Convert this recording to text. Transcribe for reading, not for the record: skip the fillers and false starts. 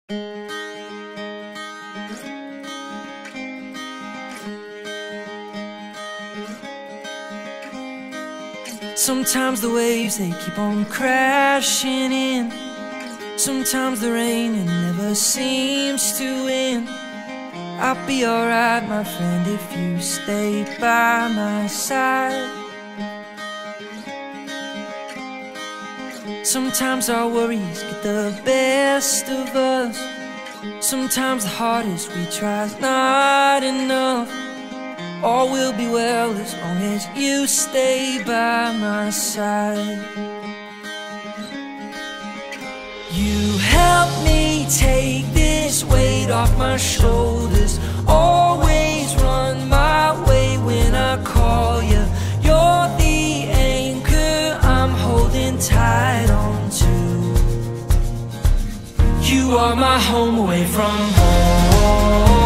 Sometimes the waves, they keep on crashing in. Sometimes the rain, it never seems to end. I'll be alright, my friend, if you stay by my side. Sometimes our worries get the best of us. Sometimes the hardest we try is not enough. All will be well as long as you stay by my side. You help me take this weight off my shoulders. Always run my way when I call you. You're the anchor I'm holding tight on to. You are my home away from home.